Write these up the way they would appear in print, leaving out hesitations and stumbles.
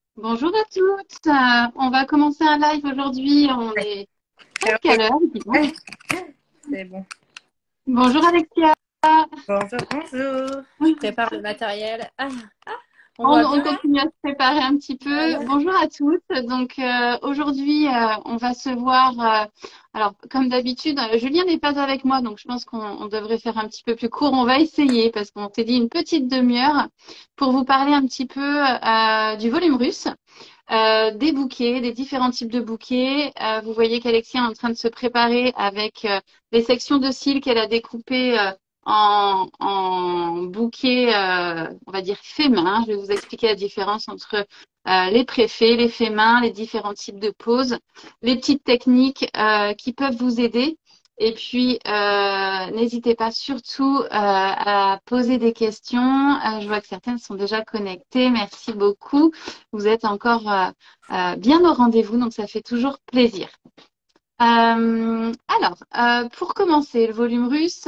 Bonjour à toutes. On va commencer un live aujourd'hui. On est presque à Ok, l'heure, dis donc. c'est bon. Bonjour Alexia. Bonjour, bonjour. Je prépare le matériel. On On, voit on bien là? continue à se préparer un petit peu. Voilà. Bonjour à tous. Donc aujourd'hui, on va se voir. Alors comme d'habitude, Julien n'est pas avec moi, donc je pense qu'on devrait faire un petit peu plus court. On va essayer parce qu'on s'est dit une petite demi-heure pour vous parler un petit peu du volume russe. Des bouquets, des différents types de bouquets. Vous voyez qu'Alexia est en train de se préparer avec les sections de cils qu'elle a découpées en bouquets, on va dire faits main. Je vais vous expliquer la différence entre les préfaits, les faits main, les différents types de poses, les petites techniques qui peuvent vous aider. Et puis, n'hésitez pas surtout à poser des questions. Je vois que certaines sont déjà connectées. Merci beaucoup. Vous êtes encore bien au rendez-vous, donc ça fait toujours plaisir. Pour commencer, le volume russe,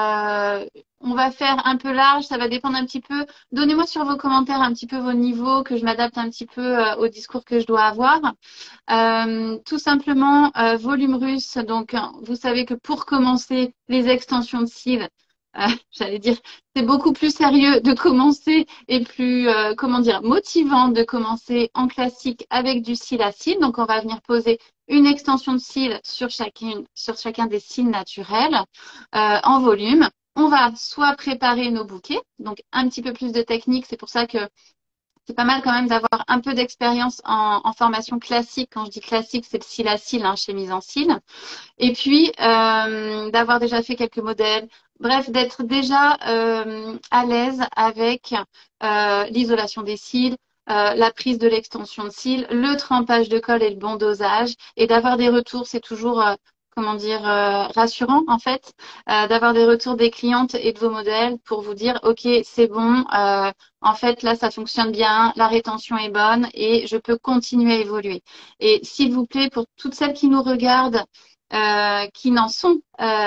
on va faire un peu large, ça va dépendre un petit peu. Donnez-moi sur vos commentaires un petit peu vos niveaux, que je m'adapte un petit peu au discours que je dois avoir. Tout simplement, volume russe. Donc, vous savez que pour commencer, les extensions de cils, j'allais dire, c'est beaucoup plus sérieux de commencer et plus, comment dire, motivant de commencer en classique avec du cil à cils. Donc, on va venir poser une extension de cils sur chacun des cils naturels en volume. On va soit préparer nos bouquets, donc un petit peu plus de technique. C'est pour ça que c'est pas mal quand même d'avoir un peu d'expérience en formation classique. Quand je dis classique, c'est le cil à cil, hein, chez mise en cil. Et puis, d'avoir déjà fait quelques modèles. Bref, d'être déjà à l'aise avec l'isolation des cils, la prise de l'extension de cils, le trempage de colle et le bon dosage. Et d'avoir des retours, c'est toujours, comment dire, rassurant en fait, d'avoir des retours des clientes et de vos modèles pour vous dire, OK, c'est bon, en fait, là, ça fonctionne bien, la rétention est bonne et je peux continuer à évoluer. Et s'il vous plaît, pour toutes celles qui nous regardent, qui n'en sont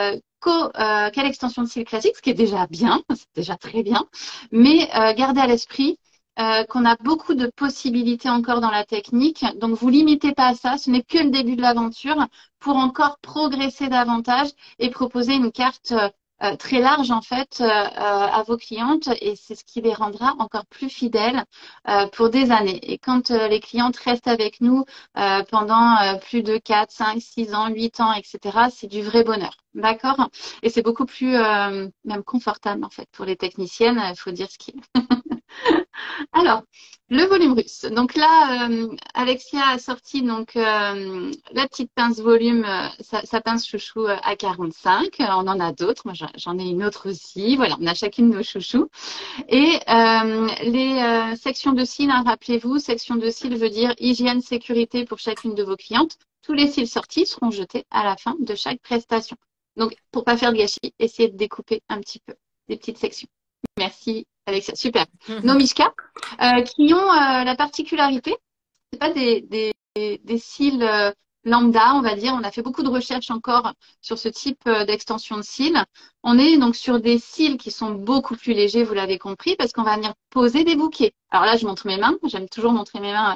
qu'à l'extension de cils classique, ce qui est déjà bien, c'est déjà très bien, mais gardez à l'esprit qu'on a beaucoup de possibilités encore dans la technique, donc vous limitez pas à ça, ce n'est que le début de l'aventure pour encore progresser davantage et proposer une carte très large en fait à vos clientes et c'est ce qui les rendra encore plus fidèles pour des années. Et quand les clientes restent avec nous pendant plus de 4, 5, 6 ans, 8 ans, etc. C'est du vrai bonheur. D'accord? Et c'est beaucoup plus même confortable en fait pour les techniciennes, il faut dire ce qui est. Alors, le volume russe. Donc là, Alexia a sorti donc la petite pince volume, sa pince chouchou à 45. On en a d'autres. Moi, j'en ai une autre aussi. Voilà, on a chacune nos chouchous. Et les sections de cils, hein, rappelez-vous, section de cils veut dire hygiène, sécurité pour chacune de vos clientes. Tous les cils sortis seront jetés à la fin de chaque prestation. Donc, pour pas faire de gâchis, essayez de découper un petit peu des petites sections. Merci, Alexia. Super. Nos Mishka, qui ont la particularité, c'est pas des cils lambda, on va dire. On a fait beaucoup de recherches encore sur ce type d'extension de cils. On est donc sur des cils qui sont beaucoup plus légers, vous l'avez compris, parce qu'on va venir poser des bouquets. Alors là, je montre mes mains. J'aime toujours montrer mes mains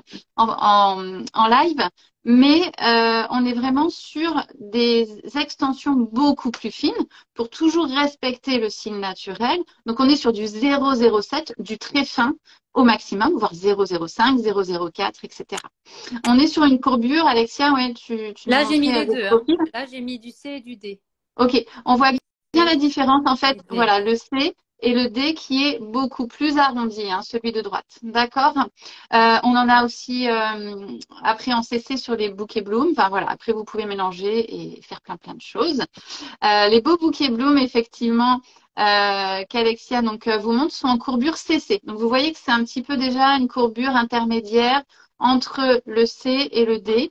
en live. Mais on est vraiment sur des extensions beaucoup plus fines pour toujours respecter le cil naturel. Donc, on est sur du 0,07, du très fin au maximum, voire 0,05, 0,04, etc. On est sur une courbure, Alexia, ouais, tu nous Là, j'ai mis montrais les des deux, hein. profils. Là, j'ai mis du C et du D. Ok, on voit bien la C différence, en fait, et D. voilà, le C et le D qui est beaucoup plus arrondi, hein, celui de droite. D'accord? On en a aussi après en CC sur les bouquets Bloom. Enfin voilà, après vous pouvez mélanger et faire plein de choses. Les beaux bouquets Bloom, effectivement, qu'Alexia donc, vous montre, sont en courbure CC. Donc, vous voyez que c'est un petit peu déjà une courbure intermédiaire entre le C et le D.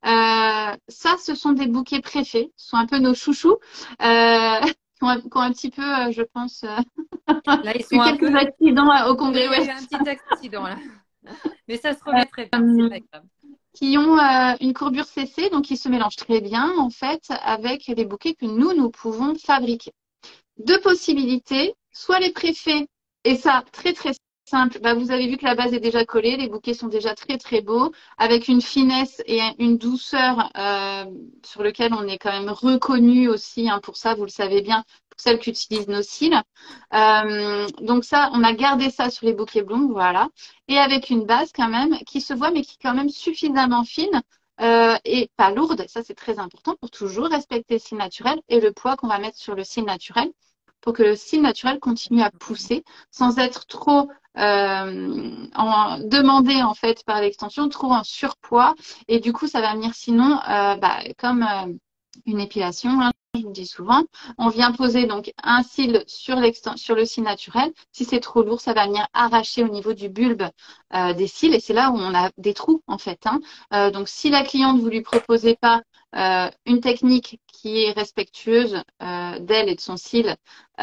Ça, ce sont des bouquets préfets, ce sont un peu nos chouchous, qui ont un petit peu, je pense, Là, ils sont eu un quelques peu. accidents au Oui, congrès il y a eu Ouest. un petit accident là. Mais ça se remet très bien, c'est pas grave. Qui ont une courbure CC, donc qui se mélangent très bien, en fait, avec les bouquets que nous pouvons fabriquer. Deux possibilités, soit les préfets, et ça très très simple. Bah, vous avez vu que la base est déjà collée, les bouquets sont déjà très très beaux, avec une finesse et une douceur sur lequel on est quand même reconnu aussi, hein, pour ça, vous le savez bien, pour celles qui utilisent nos cils. Donc ça, on a gardé ça sur les bouquets blonds, voilà. Et avec une base quand même qui se voit, mais qui est quand même suffisamment fine et pas lourde. Ça, c'est très important pour toujours respecter le cil naturel et le poids qu'on va mettre sur le cil naturel pour que le cil naturel continue à pousser sans être trop demandé en fait par l'extension, trop en surpoids. Et du coup, ça va venir sinon comme une épilation, hein, je vous le dis souvent. On vient poser donc un cil sur le cil naturel. Si c'est trop lourd, ça va venir arracher au niveau du bulbe des cils. Et c'est là où on a des trous en fait, hein. Donc si la cliente, vous lui proposez pas une technique qui est respectueuse d'elle et de son cil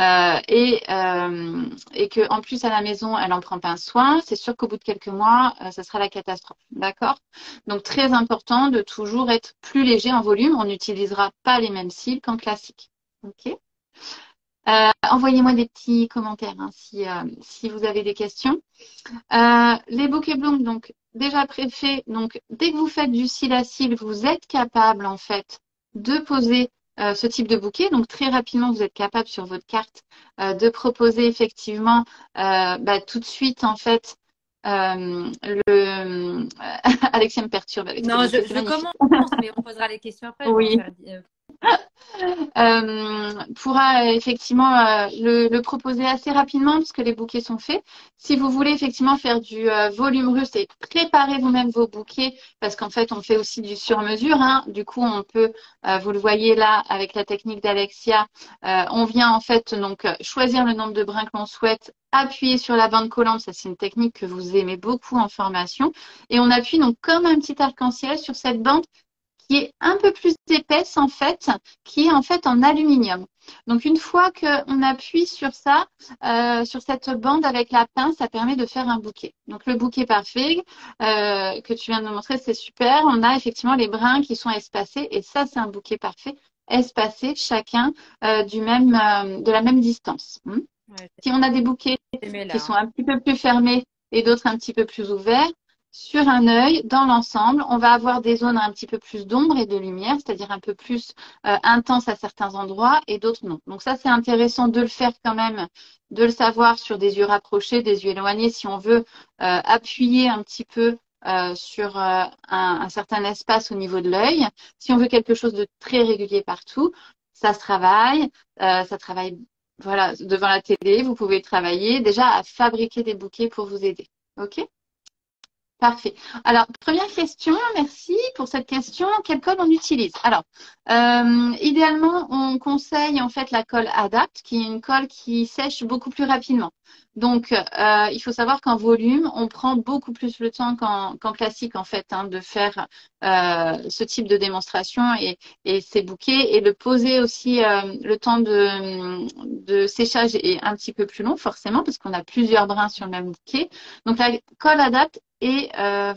et que en plus à la maison elle en prend pas soin, c'est sûr qu'au bout de quelques mois ça sera la catastrophe, d'accord? Donc très important de toujours être plus léger en volume. On n'utilisera pas les mêmes cils qu'en classique, ok? Envoyez-moi des petits commentaires, hein, si vous avez des questions. Les bouquets blonds, donc déjà préfaits, donc dès que vous faites du cil à cil, vous êtes capable en fait de poser ce type de bouquet. Donc très rapidement, vous êtes capable sur votre carte de proposer effectivement tout de suite en fait Alexia me perturbe avec ses Non, bouquets, c'est je magnifique. commence, mais on posera les questions après. Je vais en Oui. faire. Pourra effectivement le proposer assez rapidement parce que les bouquets sont faits. Si vous voulez effectivement faire du volume russe et préparer vous-même vos bouquets, parce qu'en fait on fait aussi du sur-mesure, hein. Du coup on peut, vous le voyez là avec la technique d'Alexia, on vient en fait donc choisir le nombre de brins que l'on souhaite, appuyer sur la bande collante, ça c'est une technique que vous aimez beaucoup en formation, et on appuie donc comme un petit arc-en-ciel sur cette bande qui est un peu plus épaisse en fait, qui est en fait en aluminium. Donc une fois qu'on appuie sur ça, sur cette bande avec la pince, ça permet de faire un bouquet. Donc le bouquet parfait que tu viens de nous montrer, c'est super. On a effectivement les brins qui sont espacés et ça c'est un bouquet parfait, espacé chacun de la même distance. Ouais, Si on a des bouquets aimé qui là. sont un petit peu plus fermés et d'autres un petit peu plus ouverts, sur un œil, dans l'ensemble, on va avoir des zones un petit peu plus d'ombre et de lumière, c'est-à-dire un peu plus intense à certains endroits et d'autres non. Donc ça, c'est intéressant de le faire quand même, de le savoir sur des yeux rapprochés, des yeux éloignés, si on veut appuyer un petit peu sur un certain espace au niveau de l'œil. Si on veut quelque chose de très régulier partout, ça se travaille. Ça travaille voilà, devant la télé, vous pouvez travailler déjà à fabriquer des bouquets pour vous aider. OK? Parfait. Alors, première question, merci pour cette question. Quelle colle on utilise? Alors, idéalement, on conseille en fait la colle Adapt, qui est une colle qui sèche beaucoup plus rapidement. Donc, il faut savoir qu'en volume, on prend beaucoup plus le temps qu'en classique en fait, hein, de faire ce type de démonstration et ces bouquets et de poser aussi le temps de séchage est un petit peu plus long forcément parce qu'on a plusieurs brins sur le même bouquet. Donc, la colle Adapt et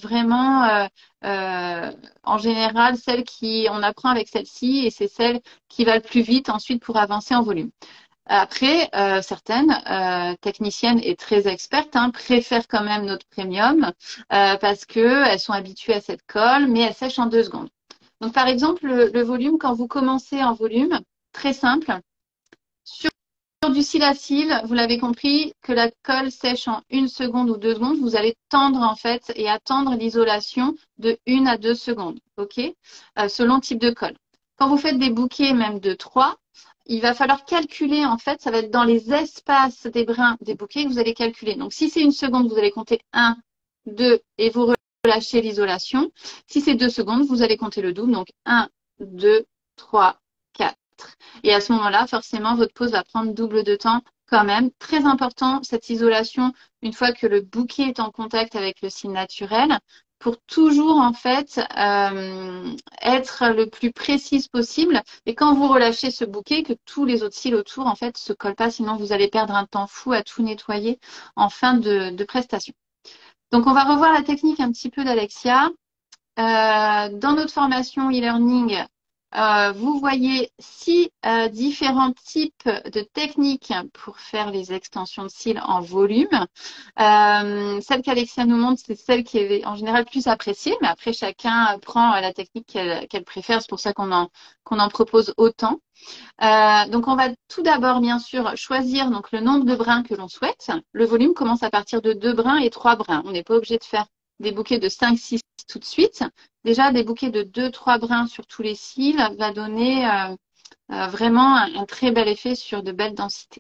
en général celle qui on apprend avec celle-ci et c'est celle qui va le plus vite ensuite pour avancer en volume. Après, certaines techniciennes et très expertes hein, préfèrent quand même notre premium parce que elles sont habituées à cette colle, mais elle sèche en 2 secondes. Donc par exemple, le volume, quand vous commencez en volume, très simple, sur du cil à cil, vous l'avez compris, que la colle sèche en 1 seconde ou 2 secondes, vous allez tendre en fait et attendre l'isolation de 1 à 2 secondes, ok, selon le type de colle. Quand vous faites des bouquets même de 3, il va falloir calculer en fait, ça va être dans les espaces des brins des bouquets que vous allez calculer. Donc si c'est 1 seconde, vous allez compter 1, 2 et vous relâchez l'isolation. Si c'est 2 secondes, vous allez compter le double, donc 1, 2, 3, 4. Et à ce moment-là, forcément, votre pose va prendre double de temps quand même. Très important, cette isolation, une fois que le bouquet est en contact avec le cil naturel, pour toujours, en fait, être le plus précise possible. Et quand vous relâchez ce bouquet, que tous les autres cils autour, en fait, se collent pas, sinon vous allez perdre un temps fou à tout nettoyer en fin de prestation. Donc, on va revoir la technique un petit peu d'Alexia. Dans notre formation e-learning, Vous voyez 6 différents types de techniques pour faire les extensions de cils en volume. Celle qu'Alexia nous montre, c'est celle qui est en général plus appréciée, mais après chacun prend la technique qu'elle préfère. C'est pour ça qu'on en propose autant. Donc on va tout d'abord bien sûr choisir donc le nombre de brins que l'on souhaite. Le volume commence à partir de 2 brins et 3 brins. On n'est pas obligé de faire des bouquets de 5, 6 tout de suite. Déjà, des bouquets de 2, 3 brins sur tous les cils va donner vraiment un très bel effet sur de belles densités.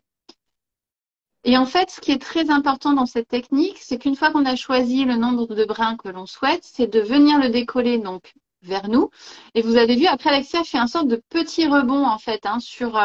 Et en fait, ce qui est très important dans cette technique, c'est qu'une fois qu'on a choisi le nombre de brins que l'on souhaite, c'est de venir le décoller donc vers nous. Et vous avez vu, après, Alexia fait un sorte de petit rebond en fait sur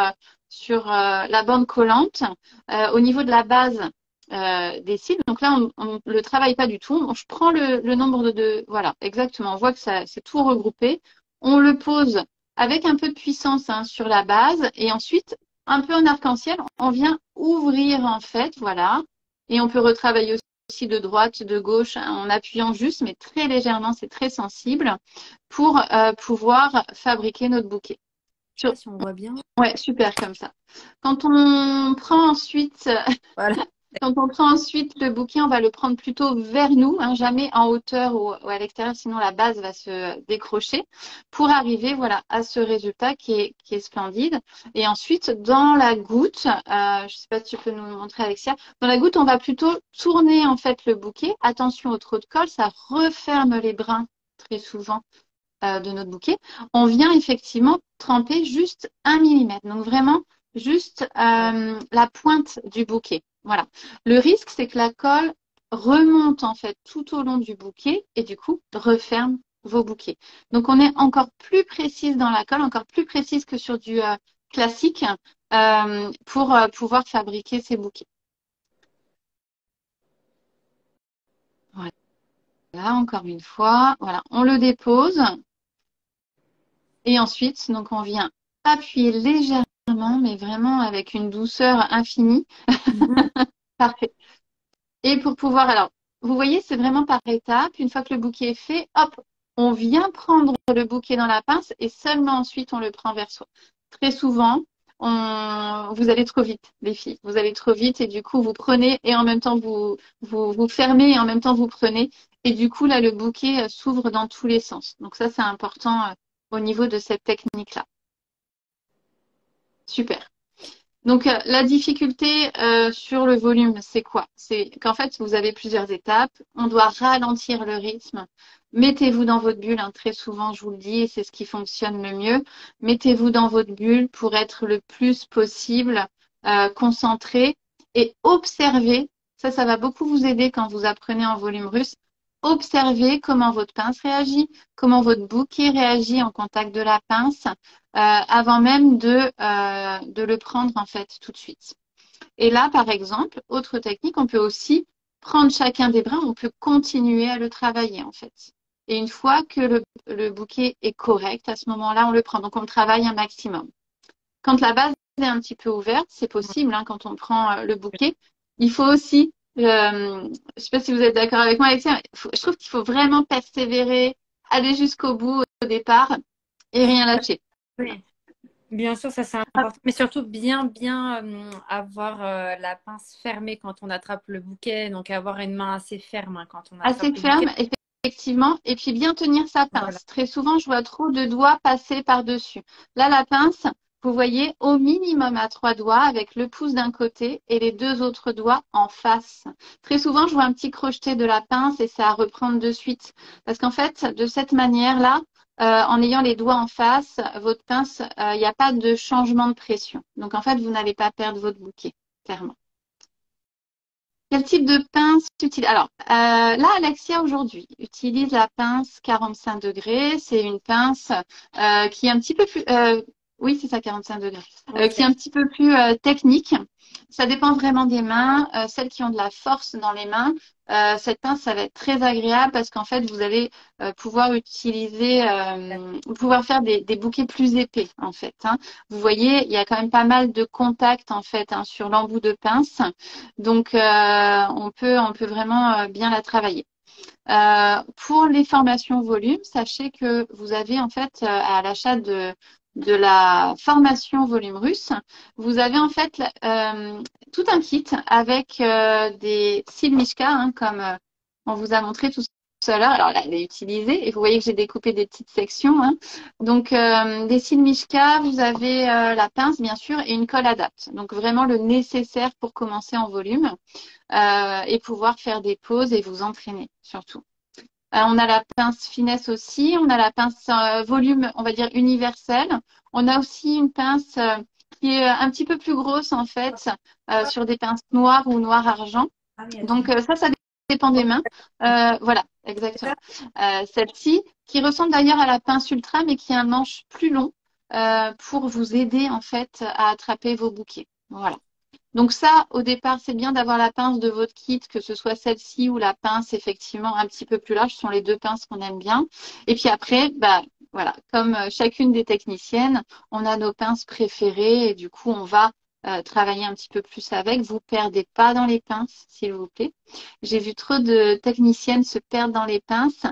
la bande collante au niveau de la base des cils. Donc là, on ne le travaille pas du tout. Je prends le nombre de... Voilà, exactement. On voit que c'est tout regroupé. On le pose avec un peu de puissance sur la base et ensuite un peu en arc-en-ciel, on vient ouvrir en fait, voilà. Et on peut retravailler aussi de droite, de gauche, en appuyant juste, mais très légèrement, c'est très sensible, pour pouvoir fabriquer notre bouquet. Je sais pas si on voit bien. Ouais, super comme ça. Quand on prend ensuite Voilà. Quand on prend ensuite le bouquet, on va le prendre plutôt vers nous, jamais en hauteur ou à l'extérieur, sinon la base va se décrocher, pour arriver voilà, à ce résultat qui est splendide. Et ensuite, dans la goutte, je ne sais pas si tu peux nous montrer Alexia, dans la goutte, on va plutôt tourner en fait le bouquet. Attention au trop de colle, ça referme les brins très souvent de notre bouquet. On vient effectivement tremper juste 1 millimètre. Donc vraiment, juste la pointe du bouquet. Voilà. Le risque, c'est que la colle remonte en fait tout au long du bouquet et du coup referme vos bouquets. Donc on est encore plus précise dans la colle, encore plus précise que sur du classique pour pouvoir fabriquer ces bouquets. Voilà, encore une fois, voilà, on le dépose et ensuite donc on vient appuyer légèrement, mais vraiment avec une douceur infinie. Parfait. Et pour pouvoir, alors, vous voyez, c'est vraiment par étapes. Une fois que le bouquet est fait, hop, on vient prendre le bouquet dans la pince et seulement ensuite on le prend vers soi. Très souvent, vous allez trop vite, les filles. Vous allez trop vite et du coup, vous prenez et en même temps, vous fermez et en même temps, vous prenez. Et du coup, là, le bouquet s'ouvre dans tous les sens. Donc ça, c'est important au niveau de cette technique-là. Super. Donc, la difficulté sur le volume, c'est quoi? C'est qu'en fait, vous avez plusieurs étapes. On doit ralentir le rythme. Mettez-vous dans votre bulle. Très souvent, je vous le dis, et c'est ce qui fonctionne le mieux. Mettez-vous dans votre bulle pour être le plus possible concentré et observez. Ça va beaucoup vous aider quand vous apprenez en volume russe. Observez comment votre pince réagit, comment votre bouquet réagit en contact de la pince avant même de le prendre en fait tout de suite. Et là, par exemple, autre technique, on peut aussi prendre chacun des brins, on peut continuer à le travailler en fait. Et une fois que le bouquet est correct, à ce moment-là, on le prend. Donc, on le travaille un maximum. Quand la base est un petit peu ouverte, c'est possible, quand on prend le bouquet, il faut aussi, je ne sais pas si vous êtes d'accord avec moi, Alexia, je trouve qu'il faut vraiment persévérer, aller jusqu'au bout au départ et rien lâcher. Oui. Bien sûr, ça c'est important. Mais surtout bien avoir la pince fermée quand on attrape le bouquet. Donc avoir une main assez ferme quand on attrape Assez le ferme, bouquet. effectivement, et puis bien tenir sa pince. Voilà. Très souvent, je vois trop de doigts passer par-dessus. Là, la pince, vous voyez, au minimum à 3 doigts avec le pouce d'un côté et les 2 autres doigts en face. Très souvent, je vois un petit crocheté de la pince et ça à reprendre de suite. Parce qu'en fait, de cette manière-là, en ayant les doigts en face, votre pince, il n'y a pas de changement de pression. Donc, en fait, vous n'allez pas perdre votre bouquet, clairement. Quel type de pince utilise? Alors, là, Alexia, aujourd'hui, utilise la pince 45 degrés. C'est une pince qui est un petit peu plus... oui, c'est ça, 45 degrés. Qui est un petit peu plus technique. Ça dépend vraiment des mains. Celles qui ont de la force dans les mains, cette pince, ça va être très agréable parce qu'en fait, vous allez pouvoir utiliser, pouvoir faire des bouquets plus épais, en fait. Vous voyez, il y a quand même pas mal de contact, en fait, sur l'embout de pince. Donc, on peut vraiment bien la travailler. Pour les formations volume, sachez que vous avez en fait à l'achat de la formation volume russe, vous avez en fait tout un kit avec des cils Mishka, hein, comme on vous a montré tout à l'heure. Alors là, elle est utilisée et vous voyez que j'ai découpé des petites sections, hein. Donc, des cils Mishka, vous avez la pince, bien sûr, et une colle adapte. Donc, vraiment le nécessaire pour commencer en volume et pouvoir faire des pauses et vous entraîner, surtout. On a la pince finesse aussi, on a la pince volume, on va dire universelle. On a aussi une pince qui est un petit peu plus grosse, en fait, sur des pinces noires ou noir-argent. Donc, ça dépend des mains. Voilà, exactement. Celle-ci, qui ressemble d'ailleurs à la pince ultra, mais qui a un manche plus long pour vous aider, en fait, à attraper vos bouquets. Voilà. Donc ça, au départ, c'est bien d'avoir la pince de votre kit, que ce soit celle-ci ou la pince effectivement un petit peu plus large, ce sont les deux pinces qu'on aime bien. Et puis après, bah voilà, comme chacune des techniciennes, on a nos pinces préférées et du coup, on va travailler un petit peu plus avec. Vous perdez pas dans les pinces, s'il vous plaît. J'ai vu trop de techniciennes se perdre dans les pinces.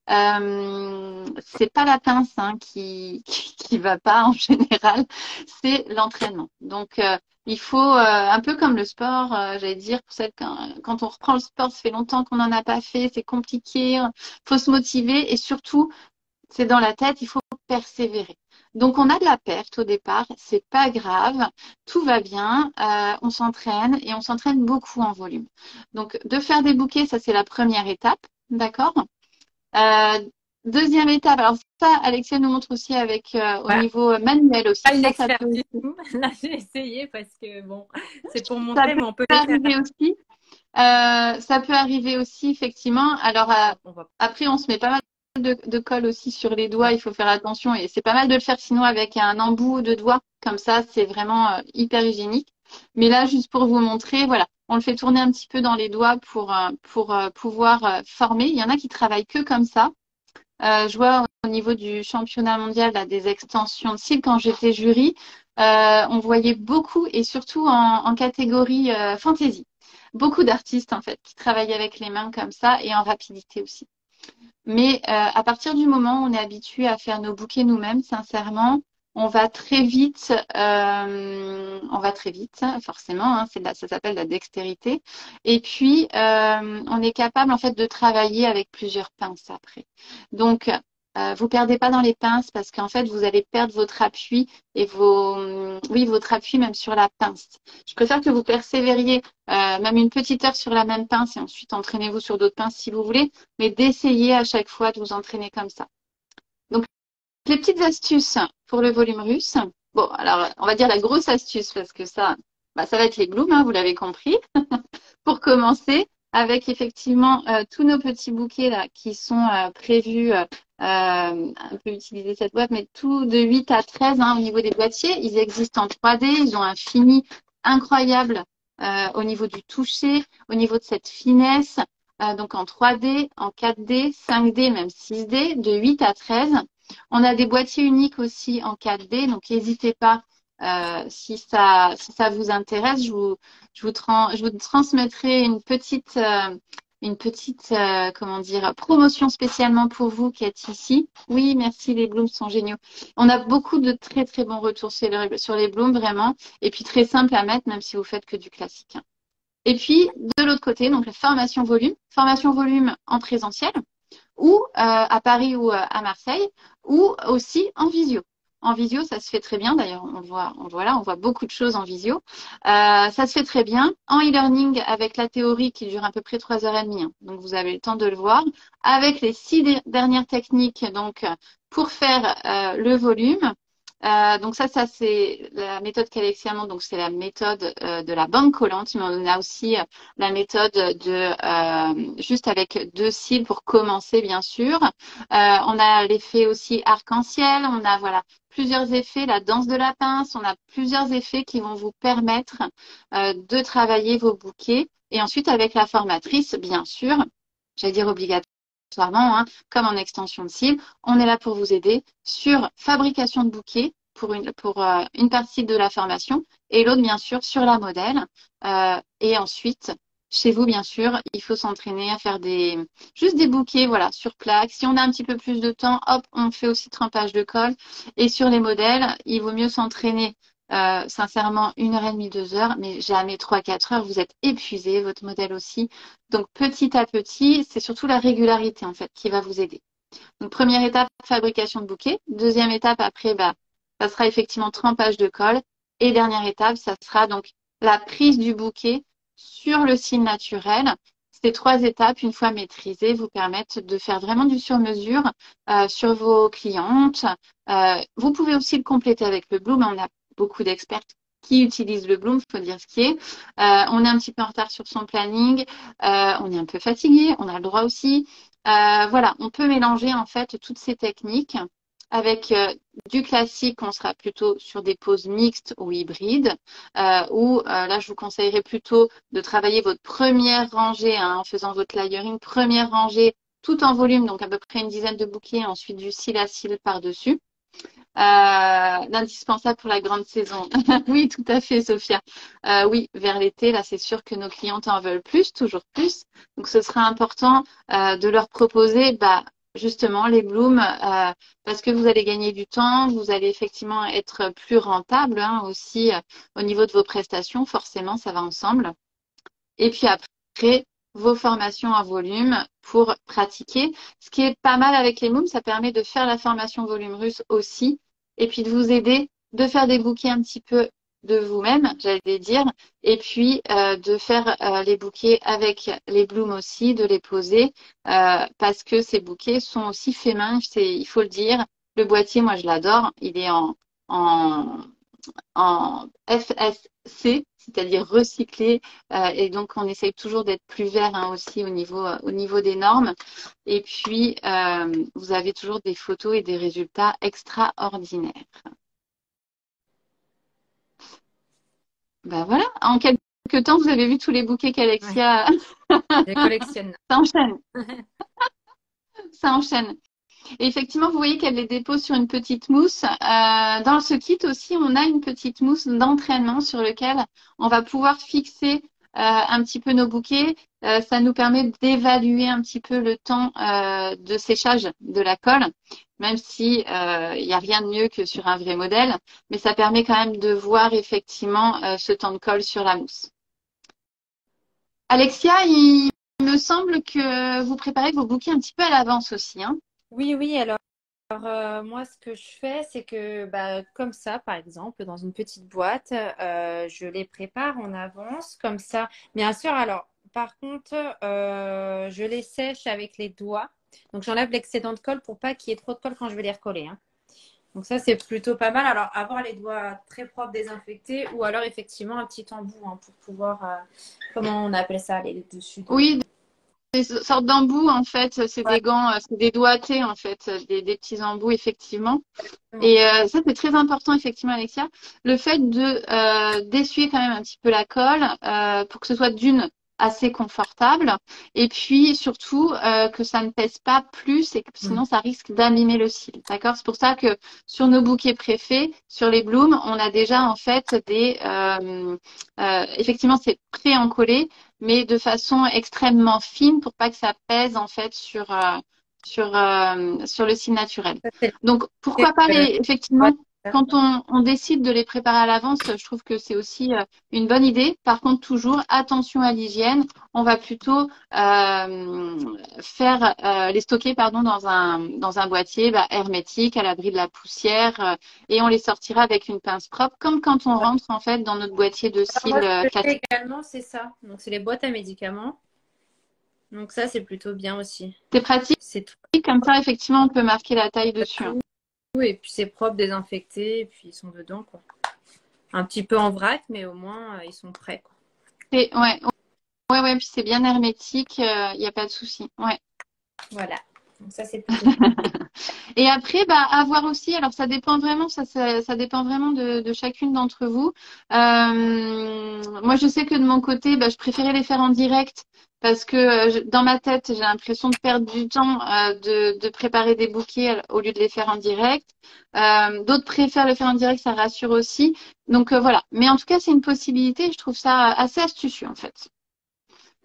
C'est pas la pince hein, qui va pas en général, c'est l'entraînement. Donc il faut, un peu comme le sport, j'allais dire, pour celles quand on reprend le sport, ça fait longtemps qu'on n'en a pas fait, c'est compliqué, il faut se motiver et surtout, c'est dans la tête, il faut persévérer. Donc, on a de la perte au départ, c'est pas grave, tout va bien, on s'entraîne et on s'entraîne beaucoup en volume. Donc, de faire des bouquets, ça c'est la première étape, d'accord? Euh, Deuxième étape, alors ça, Alexia nous montre aussi avec au Ouais. niveau manuel aussi. Pas une Ça experte peut du tout. Là, j'ai essayé parce que bon, c'est pour Ça montrer, peut mais on peut les faire. arriver aussi. Ça peut arriver aussi, effectivement. Alors, On va. après, on se met pas mal de colle aussi sur les doigts. Il faut faire attention. Et c'est pas mal de le faire sinon avec un embout de doigt. Comme ça, c'est vraiment hyper hygiénique. Mais là, juste pour vous montrer, voilà, on le fait tourner un petit peu dans les doigts pour pouvoir former. Il y en a qui travaillent que comme ça. Je vois au niveau du championnat mondial là, des extensions de cils, quand j'étais jury, on voyait beaucoup, et surtout en catégorie fantasy, beaucoup d'artistes en fait qui travaillent avec les mains comme ça et en rapidité aussi. Mais à partir du moment où on est habitué à faire nos bouquets nous-mêmes, sincèrement, on va très vite, forcément, hein, ça s'appelle la dextérité. Et puis, on est capable en fait de travailler avec plusieurs pinces après. Donc, vous perdez pas dans les pinces parce qu'en fait, vous allez perdre votre appui et oui, votre appui même sur la pince. Je préfère que vous persévériez même une petite heure sur la même pince et ensuite entraînez-vous sur d'autres pinces si vous voulez, mais d'essayer à chaque fois de vous entraîner comme ça. Donc, les petites astuces pour le volume russe. Bon, alors, on va dire la grosse astuce parce que ça, bah, ça va être les blooms, hein, vous l'avez compris. Pour commencer, avec effectivement tous nos petits bouquets là qui sont prévus, un peu utiliser cette boîte, mais tout de 8 à 13 hein, au niveau des boîtiers. Ils existent en 3D, ils ont un fini incroyable au niveau du toucher, au niveau de cette finesse. Donc en 3D, en 4D, 5D, même 6D, de 8 à 13. On a des boîtiers uniques aussi en 4D, donc n'hésitez pas si ça vous intéresse, je vous transmettrai une petite comment dire, promotion spécialement pour vous qui êtes ici. Oui, merci, les blooms sont géniaux. On a beaucoup de très très bons retours sur les blooms, vraiment. Et puis très simple à mettre, même si vous faites que du classique. Et puis, de l'autre côté, donc la formation volume en présentiel, ou à Paris ou à Marseille, ou aussi en visio. En visio, ça se fait très bien. D'ailleurs, on voit beaucoup de choses en visio. Ça se fait très bien. En e-learning, avec la théorie qui dure à peu près 3h30, hein, donc vous avez le temps de le voir. Avec les 6 dernières techniques, donc pour faire le volume. Donc ça c'est la méthode qu'Alexia montre, donc c'est la méthode de la bande collante, mais on a aussi la méthode de juste avec 2 cils pour commencer bien sûr. On a l'effet aussi arc-en-ciel, on a voilà plusieurs effets, la danse de la pince, on a plusieurs effets qui vont vous permettre de travailler vos bouquets. Et ensuite avec la formatrice, bien sûr, j'allais dire obligatoirement, hein, comme en extension de cils, on est là pour vous aider sur fabrication de bouquets pour une partie de la formation et l'autre bien sûr sur la modèle et ensuite Chez vous, bien sûr, il faut s'entraîner à faire juste des bouquets, voilà, sur plaque. Si on a un petit peu plus de temps, hop, on fait aussi trempage de colle. Et sur les modèles, il vaut mieux s'entraîner, sincèrement, 1h30, 2 heures, mais jamais 3, 4 heures. Vous êtes épuisé, votre modèle aussi. Donc, petit à petit, c'est surtout la régularité, en fait, qui va vous aider. Donc, première étape, fabrication de bouquet. Deuxième étape, après, bah, ça sera effectivement trempage de colle. Et dernière étape, ça sera donc la prise du bouquet sur le cil naturel. Ces 3 étapes, une fois maîtrisées, vous permettent de faire vraiment du sur-mesure sur vos clientes. Vous pouvez aussi le compléter avec le bloom. On a beaucoup d'experts qui utilisent le bloom, il faut dire ce qui est. On est un petit peu en retard sur son planning. On est un peu fatigué, on a le droit aussi. Voilà, on peut mélanger en fait toutes ces techniques avec du classique, on sera plutôt sur des poses mixtes ou hybrides, ou là je vous conseillerais plutôt de travailler votre première rangée hein, en faisant votre layering, première rangée tout en volume, donc à peu près une dizaine de bouquets, ensuite du cil à cil par-dessus. L'indispensable pour la grande saison. Oui, tout à fait, Sophia. Oui, vers l'été, là, c'est sûr que nos clientes en veulent plus, toujours plus. Donc, ce sera important de leur proposer, bah, justement, les blooms, parce que vous allez gagner du temps, vous allez effectivement être plus rentable hein, aussi au niveau de vos prestations. Forcément, ça va ensemble. Et puis après, vos formations en volume pour pratiquer. Ce qui est pas mal avec les MOOM, ça permet de faire la formation volume russe aussi, et puis de vous aider de faire des bouquets un petit peu de vous-même, j'allais dire, et puis de faire les bouquets avec les blooms aussi, de les poser, parce que ces bouquets sont aussi faits main, il faut le dire. Le boîtier, moi je l'adore, il est en en FSC, c'est-à-dire recyclé, et donc on essaye toujours d'être plus vert hein, aussi au niveau des normes. Et puis, vous avez toujours des photos et des résultats extraordinaires. Ben voilà, en quelques temps, vous avez vu tous les bouquets Ouais, qu'Alexia je les collectionne. ça enchaîne, ça enchaîne. Et effectivement, vous voyez qu'elle les dépose sur une petite mousse. Dans ce kit aussi, on a une petite mousse d'entraînement sur lequel on va pouvoir fixer un petit peu nos bouquets. Ça nous permet d'évaluer un petit peu le temps de séchage de la colle, même si il n'y a rien de mieux que sur un vrai modèle, mais ça permet quand même de voir effectivement ce temps de colle sur la mousse. Alexia, il me semble que vous préparez vos bouquets un petit peu à l'avance aussi, hein? Oui, oui, alors moi, ce que je fais, c'est que bah, comme ça, par exemple, dans une petite boîte, je les prépare en avance, comme ça. Bien sûr, alors, par contre, je les sèche avec les doigts. Donc, j'enlève l'excédent de colle pour pas qu'il y ait trop de colle quand je vais les recoller, hein. Donc, ça, c'est plutôt pas mal. Alors, avoir les doigts très propres, désinfectés, ou alors effectivement un petit embout hein, pour pouvoir, comment on appelle ça, les dessus de. Oui, des sortes d'embouts, en fait, c'est Ouais, des gants, c'est des doigtés, en fait, des petits embouts, effectivement. exactement. Et ça, c'est très important, effectivement, Alexia. Le fait de d'essuyer quand même un petit peu la colle pour que ce soit d'une assez confortable et puis surtout que ça ne pèse pas plus et que Mm. sinon ça risque d'abîmer le cil. D'accord? C'est pour ça que sur nos bouquets préfets, sur les blooms, on a déjà en fait effectivement c'est pré-encollé, mais de façon extrêmement fine pour pas que ça pèse en fait sur le cil naturel. Ça, c'est Donc, pourquoi pas ouais, effectivement, quand on décide de les préparer à l'avance, je trouve que c'est aussi une bonne idée. Par contre, toujours attention à l'hygiène. On va plutôt faire les stocker pardon dans un boîtier bah, hermétique à l'abri de la poussière et on les sortira avec une pince propre, comme quand on rentre en fait dans notre boîtier de alors, cils moi, ce que je fais classique. également, c'est ça. Donc, c'est les boîtes à médicaments. Donc, ça, c'est plutôt bien aussi. C'est pratique, C'est tout comme ça effectivement on peut marquer la taille dessus. Hein. et puis c'est propre, désinfecté, et puis ils sont dedans, quoi. Un petit peu en vrac, mais au moins, ils sont prêts, quoi. Ouais, ouais, puis c'est bien hermétique, il n'y a pas de souci. Ouais. Voilà. Donc, ça, c'est plutôt bien. Et après, bah, à voir aussi, alors ça dépend vraiment, ça dépend vraiment de chacune d'entre vous. Moi, je sais que de mon côté, bah, je préférais les faire en direct parce que dans ma tête, j'ai l'impression de perdre du temps de préparer des bouquets au lieu de les faire en direct. D'autres préfèrent le faire en direct, ça rassure aussi. Donc voilà. Mais en tout cas, c'est une possibilité. Je trouve ça assez astucieux en fait.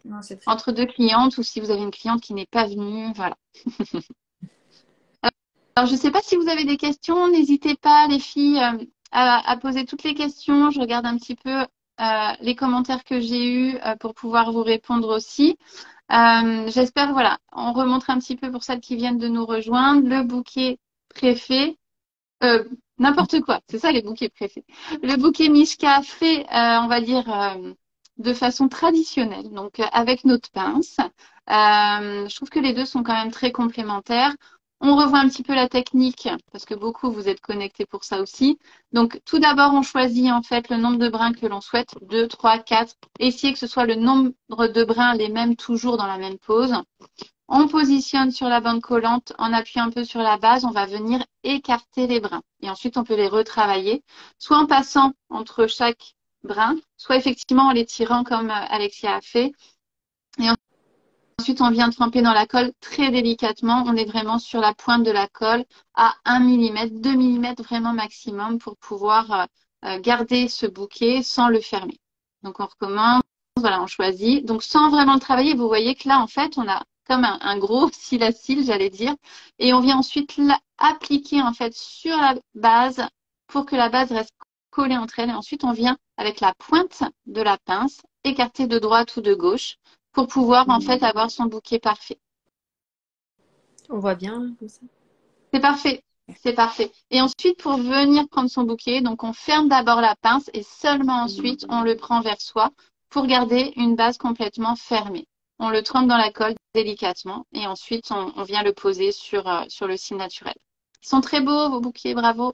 Non, c'est très entre deux clientes ou si vous avez une cliente qui n'est pas venue. Voilà. Alors, je ne sais pas si vous avez des questions. N'hésitez pas, les filles, à poser toutes les questions. Je regarde un petit peu les commentaires que j'ai eus pour pouvoir vous répondre aussi. J'espère, voilà, on remonte un petit peu pour celles qui viennent de nous rejoindre. Le bouquet préfet, n'importe quoi, c'est ça les bouquets préfets. Le bouquet Mishka fait, on va dire, de façon traditionnelle, donc avec notre pince. Je trouve que les deux sont quand même très complémentaires. On revoit un petit peu la technique, parce que beaucoup vous êtes connectés pour ça aussi. Donc, tout d'abord, on choisit en fait le nombre de brins que l'on souhaite, 2, 3, 4. Essayez que ce soit le nombre de brins les mêmes toujours dans la même pose. On positionne sur la bande collante, en appuyant un peu sur la base, on va venir écarter les brins. Et ensuite, on peut les retravailler, soit en passant entre chaque brin, soit effectivement en les tirant comme Alexia a fait. Et ensuite, on vient tremper dans la colle très délicatement. On est vraiment sur la pointe de la colle à 1 mm, 2 mm vraiment maximum pour pouvoir garder ce bouquet sans le fermer. Donc, on recommence. Voilà, on choisit. Donc, sans vraiment le travailler, vous voyez que là, en fait, on a comme un gros cil à cil, j'allais dire. Et on vient ensuite l'appliquer, en fait, sur la base pour que la base reste collée entre elles. Et ensuite, on vient, avec la pointe de la pince, écarter de droite ou de gauche pour pouvoir, en fait, avoir son bouquet parfait. On voit bien comme ça. C'est parfait. C'est parfait. Et ensuite, pour venir prendre son bouquet, donc on ferme d'abord la pince et seulement ensuite, on le prend vers soi pour garder une base complètement fermée. On le trempe dans la colle délicatement et ensuite, on vient le poser sur le cil naturel. Ils sont très beaux, vos bouquets, bravo.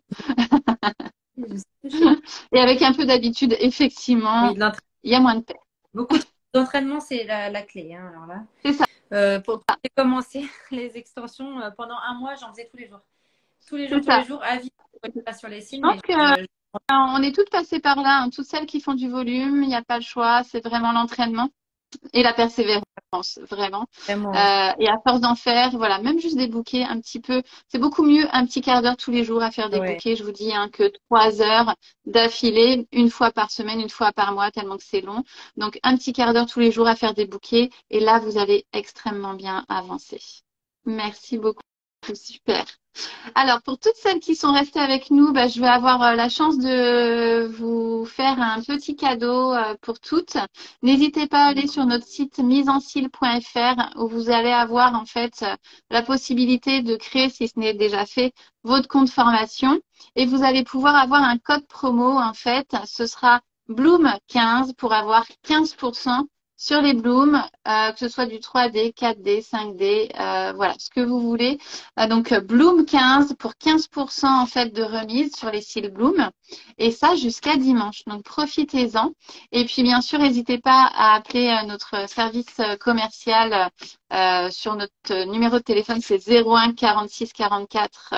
Et avec un peu d'habitude, effectivement, Oui, il y a moins de peine. beaucoup d'entraînement, c'est la clé. Hein, alors là. C'est ça. Pour commencer les extensions, pendant un mois, j'en faisais tous les jours. Tous les jours, C'est tous les ça. jours, à vie, pas sur les Je signes, pense mais que on est toutes passées par là, hein. Toutes celles qui font du volume, il n'y a pas le choix, c'est vraiment l'entraînement et la persévérance, vraiment. vraiment. Et à force d'en faire, voilà, même juste des bouquets, un petit peu, c'est beaucoup mieux un petit quart d'heure tous les jours à faire des Ouais. bouquets, je vous dis, hein, que 3 heures d'affilée, une fois par semaine, une fois par mois, tellement que c'est long. Donc, un petit quart d'heure tous les jours à faire des bouquets, et là, vous allez extrêmement bien avancer. Merci beaucoup, super. Alors, pour toutes celles qui sont restées avec nous, bah, je vais avoir la chance de vous faire un petit cadeau pour toutes. N'hésitez pas à aller sur notre site misencile.fr où vous allez avoir en fait la possibilité de créer, si ce n'est déjà fait, votre compte formation et vous allez pouvoir avoir un code promo en fait. Ce sera Bloom15 pour avoir 15% sur les Bloom, que ce soit du 3D, 4D, 5D, voilà, ce que vous voulez. Donc Bloom 15 pour 15% en fait de remise sur les cils Bloom et ça jusqu'à dimanche. Donc profitez-en et puis bien sûr n'hésitez pas à appeler notre service commercial sur notre numéro de téléphone, c'est 01 46 44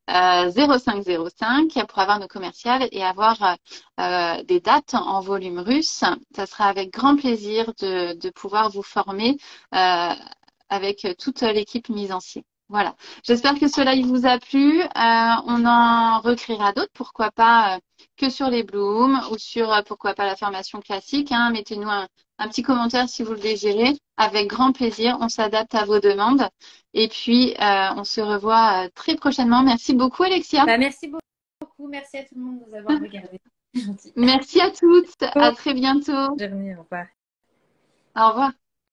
0505 pour avoir nos commerciales et avoir des dates en volume russe. Ça sera avec grand plaisir de pouvoir vous former avec toute l'équipe mise en scène. Voilà. J'espère que cela il vous a plu. On en recréera d'autres, pourquoi pas que sur les blooms ou sur pourquoi pas la formation classique. Hein. Mettez-nous un petit commentaire si vous le désirez. Avec grand plaisir, on s'adapte à vos demandes. Et puis, on se revoit très prochainement. Merci beaucoup, Alexia. Bah, merci beaucoup. Merci à tout le monde de nous avoir regardé. Merci à toutes. À très bientôt. Au revoir. Au revoir.